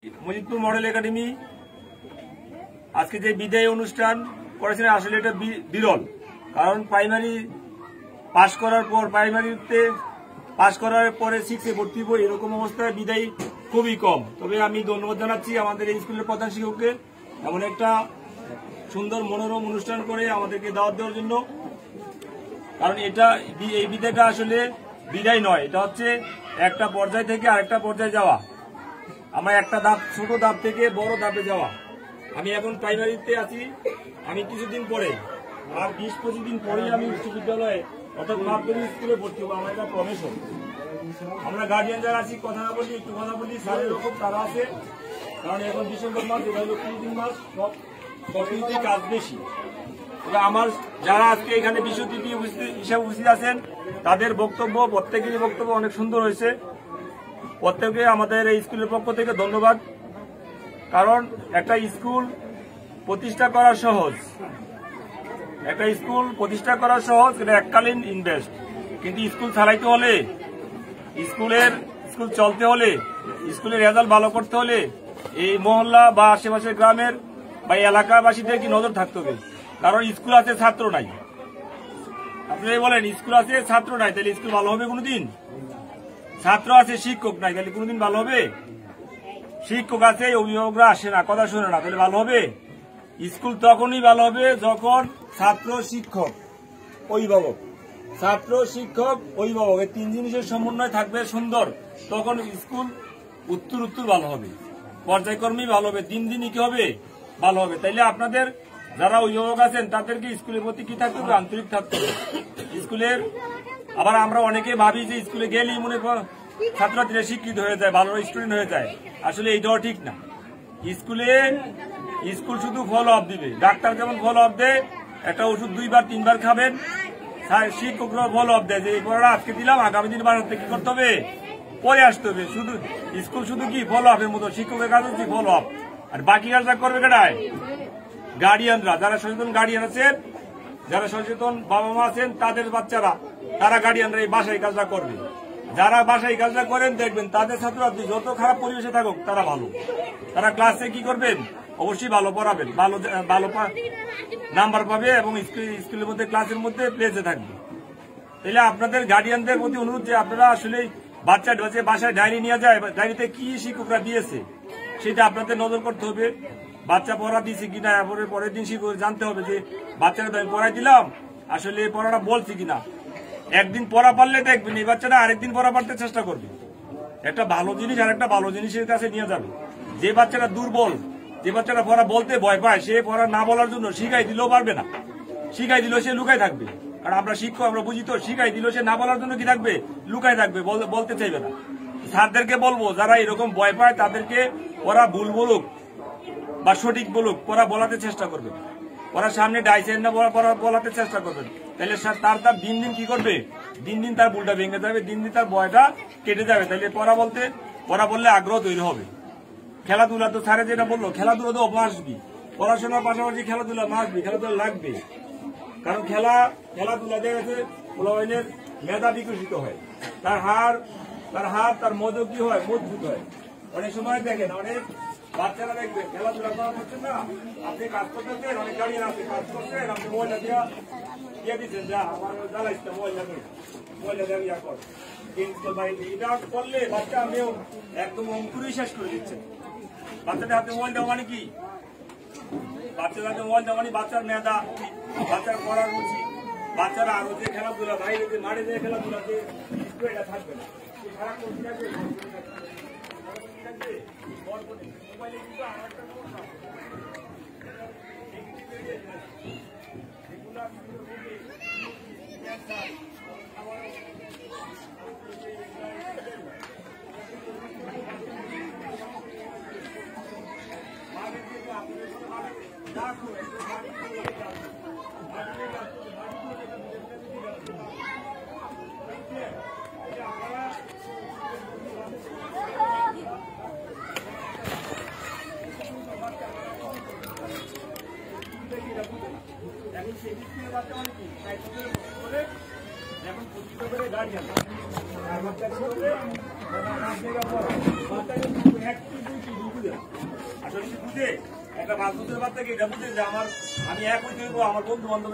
Majidpur model academy আজকে যে বিদায় অনুষ্ঠান করেছেন আসলে এটা বিরল। কারণ প্রাইমারি পাশ করার পর প্রাইমারিতে পাশ করার পরে 6-এ ভর্তি হবো এরকম অবস্থায় বিদায় খুবই কম। তবে আমি ধন্যবাদ জানাচ্ছি আমাদের এই স্কুলের প্রধান শিক্ষককে এমন একটা সুন্দর মনোরম অনুষ্ঠান করে আমাদেরকে দাওয়াত দেওয়ার জন্য। কারণ এই বিদায়টা আসলে বিদায় নয়, এটা হচ্ছে একটা পর্যায় থেকে আরেকটা পর্যায়ে যাওয়া। আমার একটা ধাপ ছোট ধাপ থেকে বড় ধাপে যাওয়া। আমি এখন প্রাইমারিতে আছি, আমি কিছুদিন পরে আর 20-25 দিন পরেই আমি উচ্চ বিদ্যালয়ে অর্থাৎ মাধ্যমিক স্কুলে ভর্তি হবো। আমার একটা প্রফেশন। আমরা গার্জিয়ান যারা আছি কথা না বলি একটু কথা বলি, স্যারের রকম তারা আছে। কারণ এখন ডিসেম্বর মাস, এটা হলো 20 মাস, সবকিছুতে কাজ বেশি। তবে আমার যারা আজকে এখানে বিশেষ অতিথি হিসেবে উপস্থিত আছেন তাদের বক্তব্য প্রত্যেকেরই বক্তব্য অনেক সুন্দর হয়েছে। প্রত্যেকে আমাদের এই স্কুলের পক্ষ থেকে ধন্যবাদ। কারণ একটা স্কুল প্রতিষ্ঠা করা সহজ, এটা এককালীন ইনভেস্ট। কিন্তু স্কুল চালাইতে হলে, স্কুল চলতে হলে, স্কুলের রেজাল্ট ভালো করতে হলে এই মহল্লা বা আশেপাশের গ্রামের বা এলাকাবাসীদের কি নজর থাকতে হবে। কারণ স্কুল আছে, ছাত্র নাই। আপনি বলেন স্কুল আছে, ছাত্র নাই, তাহলে স্কুল ভালো হবে কোনোদিন? ছাত্র আছে, শিক্ষক নাই, তাহলে কোনোদিন ভালো হবে? শিক্ষক আছে, অভিভাবকরা আসে না, কথা শোনে না, তাহলে ভালো হবে? স্কুল তখনই ভালো হবে যখন ছাত্র শিক্ষক অভিভাবক, ছাত্র শিক্ষক অভিভাবক এই 3 জিনিসের সমন্বয় থাকবে সুন্দর। তখন স্কুল উত্তর ভালো হবে, পর্যায়ক্রমেই ভালো হবে, দিন কি হবে, ভালো হবে। তাইলে আপনাদের যারা অভিভাবক আছেন তাদেরকে স্কুলের প্রতি কি থাকতে হবে? আন্তরিক থাকতে হবে স্কুলের। আবার আমরা অনেকে ভাবি যে স্কুলে গেলেই মনে কর ছাত্রছাত্রীরা শিক্ষিত হয়ে যায়, ভালো স্টুডেন্ট হয়ে যায়। আসলে এইটাও ঠিক না। স্কুল শুধু ফলো আপ দিবে। ডাক্তার যেমন ফলো আপ দেয়, একটা ওষুধ 2-3 খাবেন, শিক্ষকরাও ফলো আপ দেয় যে এই পড়াটা আজকে দিলাম, আগামী দিন বাড়াতে কি করতে হবে, পরে আসতে হবে। স্কুল শুধু কি ফলো আপের মতো, শিক্ষকের কাজ হচ্ছে ফলো আপ। আর বাকি কাজটা করবে কেডায়? গার্ডিয়ানরা, যারা সচেতন গার্ডিয়ান আছেন, যারা সচেতন বাবা মা আছেন, তাদের বাচ্চারা, তারা গার্ডিয়ানরা এই বাসায় কাজটা করবে। যারা বাসায় কাজটা করেন দেখবেন তাদের ছাত্রছাত্রী যত খারাপ পরিবেশে থাকুক তারা ভালো, তারা ক্লাসে কি করবেন, অবশ্যই ভালো পড়াবেন, ভালো নাম্বার পাবে এবং স্কুলের মধ্যে ক্লাসের মধ্যে প্লেসে থাকবে। তাহলে আপনাদের গার্ডিয়ানদের প্রতি অনুরোধ যে আপনারা আসলে বাচ্চা বাসায় ডায়েরি নিয়ে যায়, ডায়েরিতে কি শিক্ষকরা দিয়েছে সেটা আপনাদের নজর করতে হবে। বাচ্চা পড়া দিয়েছে কিনা, পরের দিন শিক্ষক জানতে হবে যে বাচ্চারা আমি পড়াই দিলাম, আসলে পড়াটা বলছি কিনা। একদিন পড়া পারলে দেখবেন এই বাচ্চাটা আরেকদিন পড়া পারতে চেষ্টা করবে। একটা ভালো জিনিস আর একটা ভালো জিনিসের কাছে নিয়ে যাবে। যে বাচ্চাটা দুর্বল, যে বাচ্চাটা পড়া বলতে ভয় পায়, সে পড়া না বলার জন্য শিখাই দিলেও পারবে না, শিখাই দিলেও সে লুকায় থাকবে। কারণ আমরা শিক্ষক, আমরা বুঝি তো, শিখাই দিলেও সে না বলার জন্য কি থাকবে, লুকায় থাকবে, বলতে চাইবে না। স্যারদেরকে বলবো যারা এরকম ভয় পায় তাদেরকে ওরা ভুল বলুক বা সঠিক বলুক, পড়া বলাতে চেষ্টা করবে, ওরা সামনে ডাইসেন না বলাতে চেষ্টা করবেন। তাহলে তার দিন কি করবে, দিন তার ভুলটা ভেঙে যাবে, দিন তার ভয়টা কেটে যাবে। তাহলে পড়া বললে আগ্রহ তৈরি হবে। খেলাধুলা তো স্যারে যেটা বললো, খেলাধুলা তো মাসবি, পড়াশোনার পাশাপাশি খেলাধুলা মাসবি, খেলাধুলা লাগবে। কারণ খেলাধুলা দিয়ে গেছে পোলাপাইনের মেধা বিকশিত হয়, তার হাত তার মজক কি হয়, মজবুত হয়। অনেক সময় দেখেন অনেক বাচ্চারা দেখবেন খেলাধুলা করা করছেন না, আপনি কাজ করতেছেন, অনেক গাড়ি আছে কাজ করছেন, আপনি ময়লা দিয়ে দিচ্ছেন, যা আমার জ্বালাইছে ময়লা দিয়ে ইয়া কর। এটা করলে বাচ্চা আপনিও একদম অঙ্কুরই শেষ করে দিচ্ছেন। বাচ্চাদের হাতে মোবাইল দেওয়া মানে কি, বাচ্চাদের হাতে মোবাইল দেওয়া মানে বাচ্চার মেধা, বাচ্চার পড়ার রুচি, বাচ্চারা আরো যে খেলাধুলা বাইরে যে মাঠে যে খেলাধুলা যে এটা থাকবে না। মোবাইলে কিন্তু আমার একটা এখন সেই দিক থেকে বাচ্চা মানে কি এখন প্রতিষ্ঠা করে গাড়ি আসলে বুঝে একটা 5 বছরের বাচ্চাকে এটা বুঝে যে আমি এক হইতে হইব আমার বন্ধু বান্ধব